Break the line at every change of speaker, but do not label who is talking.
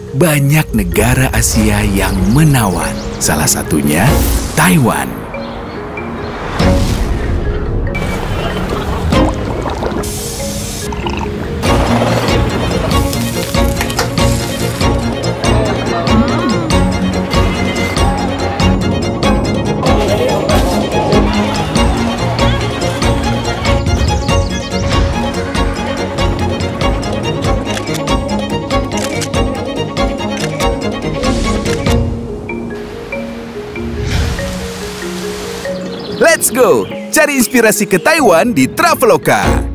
banyak negara Asia yang menawan. Salah satunya Taiwan. Let's go! Cari inspirasi ke Taiwan di Traveloka.